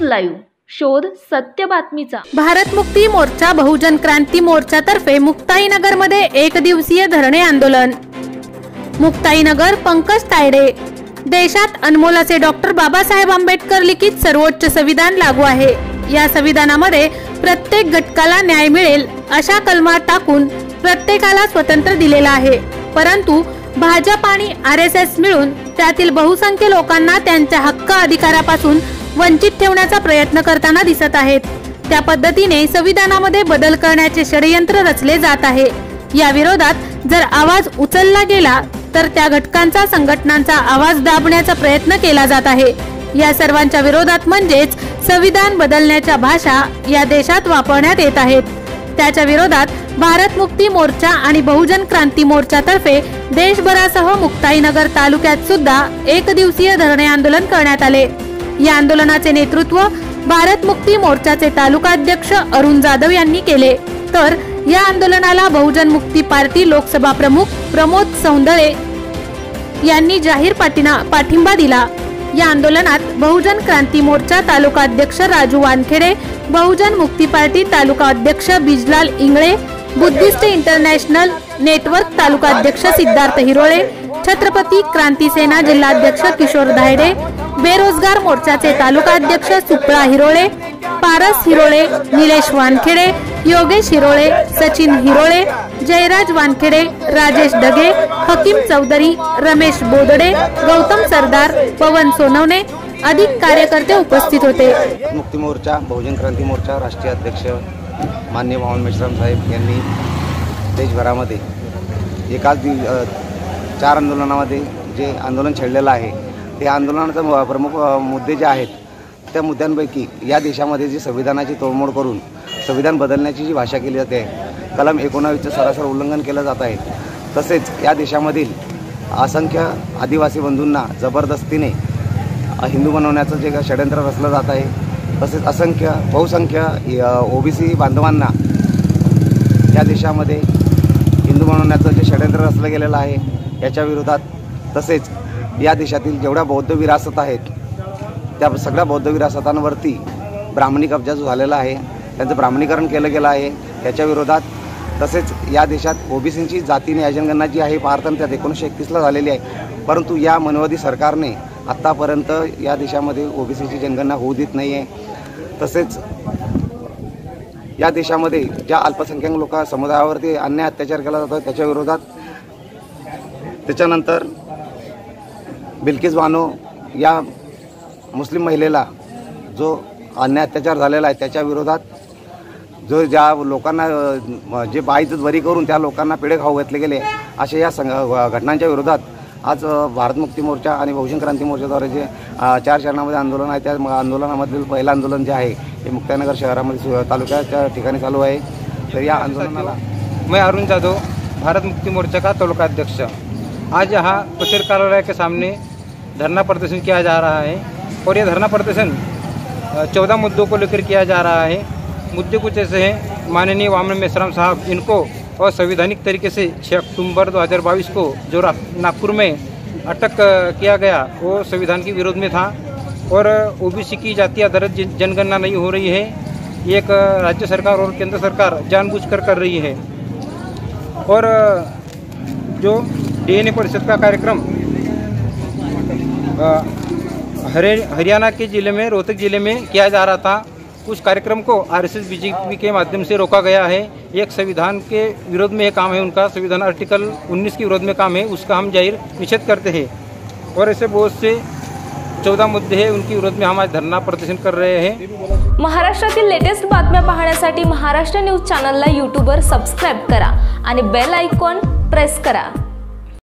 Live, शोध सत्य बातमीचा। भारत मुक्ती मोर्चा बहुजन क्रांती मोर्चा तर्फे मुक्ताईनगर मध्ये एक दिवसीय धरणे आंदोलन। मुक्ताईनगर, पंकज तायडे। देशात अनमोल असे डॉक्टर बाबासाहेब आंबेडकर लिखित सर्वोच्च संविधान लागू आहे। या संविधानामध्ये प्रत्येक घटकाला न्याय मिळेल अशा कलमा टाकून प्रत्येकाला स्वतंत्र दिलेला आहे, परंतु भाजप आणि RSS मिळून त्यातील बहुसंख्य लोकांना त्यांच्या हक्क अधिकारापासून वंचित ठेवण्याचा प्रयत्न करताना दिसत आहेत। त्या पद्धतीने संविधानामध्ये बदल करण्याचे षडयंत्र रचले जात आहे। या विरोधात जर आवाज उचलला गेला तर त्या घटकांचा, संघटनांचा आवाज दाबण्याचा प्रयत्न केला जात आहे। या सर्वांच्या विरोधात म्हणजेच संविधान बदलण्याच्या भाषा या देशात वापरण्यात येत आहेत। त्याच्या विरोधात भारत मुक्ती मोर्चा आणि बहुजन क्रांती मोर्चा तर्फे देशभरासह मुक्ताईनगर तालुक्यात सुद्धा एक दिवसीय धरणे आंदोलन करण्यात आले। या आंदोलनाचे नेतृत्व भारत मुक्ती मोर्चाचे तालुका अध्यक्ष अरुण जाधव यांनी केले, तर या आंदोलनाला बहुजन मुक्ती पार्टी लोकसभा प्रमुख प्रमोद सौंदळे यांनी जाहीर पाठिंबा दिला। या आंदोलनात बहुजन क्रांती मोर्चा तालुका अध्यक्ष राजू वानखेडे, बहुजन मुक्ती पार्टी तालुका अध्यक्ष Bijlal Ingle, Buddhist international network taluka अध्यक्ष सिद्धार्थ हिरोळे, छत्रपती क्रांती सेना जिल्हाध्यक्ष किशोर धायडे, बेरोजगार मोर्चाचे तालुका अध्यक्ष सुप्रा हिरोळे, पारस हिरोळे, निलेश वानखेडे, योगेश हिरोळे, सचिन हिरोळे, जयराज वानखेडे, राजेश डगे, हकीम चौधरी, रमेश बोदडे, गौतम सरदार, पवन सोनवणे अधिक कार्यकर्ते उपस्थित होते। मुक्ती मोर्चा बहुजन क्रांती मोर्चा राष्ट्रीय अध्यक्ष माननीय मोहन मेश्राम साहेब यांनी देशभरामध्ये एकाच 4 आंदोलनामध्ये जे आंदोलन छेडलेलं आहे, ते आंदोलनाचे प्रमुख मुद्दे जे आहेत त्या मुद्द्यांपैकी या देशामध्ये जी संविधानाची तोडमोड करून संविधान बदलण्याची जी भाषा केली जाते, कलम 19चं सरासर उल्लंघन केलं जात आहे। तसेच या देशामधील असंख्य आदिवासी बंधूंना जबरदस्तीने हिंदू बनवण्याचं जे षडयंत्र रचलं जात आहे, तसेच असंख्य बहुसंख्य OBC बांधवांना या देशामध्ये हिंदू बनवण्याचं जे षडयंत्र रचलं गेलेलं आहे याच्या विरोधात, तसेच या देशातील जेवढ्या बौद्ध विरासत आहेत त्या सगळ्या बौद्ध विरासतांवरती ब्राह्मणी कब्जा जो झालेला आहे, त्यांचं ब्राह्मणीकरण केलं गेलं आहे त्याच्या विरोधात, तसेच या देशात OBCंची जाती न्याय जनगणना जी आहे भारताने 1931ला झालेली आहे, परंतु या मनवादी सरकारने आत्तापर्यंत या देशामध्ये OBCची जनगणना होऊ देत नाही आहे। तसेच या देशामध्ये ज्या अल्पसंख्याक समुदायावरती अन्याय अत्याचार केला जातो त्याच्या विरोधात, त्याच्यानंतर बिल्किस बानो या मुस्लिम महिलेला जो अन्याय अत्याचार झालेला आहे त्याच्या विरोधात, जो ज्या लोकांना जे बाईचं बरी करून त्या लोकांना पेढे खाऊ घातले गेले, अशा या घटनांच्या विरोधात आज भारत मुक्ती मोर्चा आणि बहुजन क्रांती मोर्चाद्वारे जे 4 चरणामध्ये आंदोलन आहे, त्या आंदोलनामधील पहिलं आंदोलन जे आहे हे मुक्ताईनगर शहरामध्ये तालुक्याच्या ठिकाणी चालू आहे। तर या आंदोलनाला मैं अरुण जाधव, भारत मुक्ति मोर्चा का तालुका अध्यक्ष, आज यहाँ तहसील कार्यालय के सामने धरना प्रदर्शन किया जा रहा है और ये धरना प्रदर्शन 14 मुद्दों को लेकर किया जा रहा है। मुद्दे कुछ ऐसे हैं, माननीय मोहन मेश्राम साहब इनको असंवैधानिक तरीके से 6 अक्टूबर 2022 को जो नागपुर में अटक किया गया वो संविधान के विरोध में था, और OBC की जातीय आधारित जनगणना नहीं हो रही है, एक राज्य सरकार और केंद्र सरकार जानबूझकर कर रही है। और जो DNA परिषद का कार्यक्रम हरियाणा के ज़िले में, रोहतक ज़िले में किया जा रहा था, उस कार्यक्रम को RSS BJP के माध्यम से रोका गया है। एक संविधान के विरोध में ये काम है उनका, संविधान आर्टिकल 19 के विरोध में काम है, उसका हम जाहिर निषेध करते हैं। और ऐसे बहुत से 14 मुद्दे हैं, उनके विरोध में हम आज धरना प्रदर्शन कर रहे हैं। महाराष्ट्रातील लेटेस्ट बातम्या पाहण्यासाठी महाराष्ट्र न्यूज चॅनलला यूट्यूबवर सबस्क्राइब करा आणि बेल आयकॉन प्रेस करा।